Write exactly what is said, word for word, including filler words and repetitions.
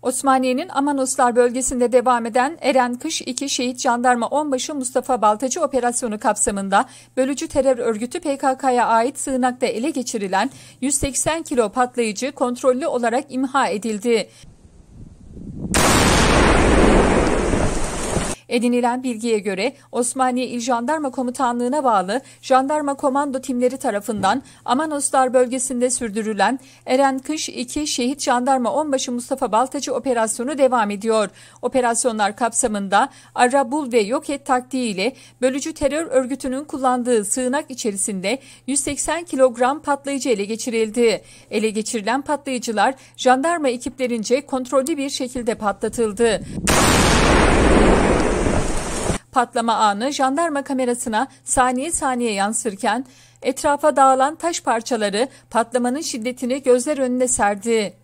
Osmaniye'nin Amanoslar bölgesinde devam eden Eren Kış iki Şehit Jandarma Onbaşı Mustafa Baltacı operasyonu kapsamında bölücü terör örgütü P K K'ya ait sığınakta ele geçirilen yüz seksen kilo patlayıcı kontrollü olarak imha edildi. Edinilen bilgiye göre Osmaniye İl Jandarma Komutanlığı'na bağlı Jandarma Komando timleri tarafından Amanoslar bölgesinde sürdürülen Eren Kış iki Şehit Jandarma Onbaşı Mustafa Baltacı operasyonu devam ediyor. Operasyonlar kapsamında ara, bul ve yok et taktiğiyle bölücü terör örgütünün kullandığı sığınak içerisinde yüz seksen kilogram patlayıcı ele geçirildi. Ele geçirilen patlayıcılar jandarma ekiplerince kontrollü bir şekilde patlatıldı. Patlama anı jandarma kamerasına saniye saniye yansırken etrafa dağılan taş parçaları patlamanın şiddetini gözler önüne serdi.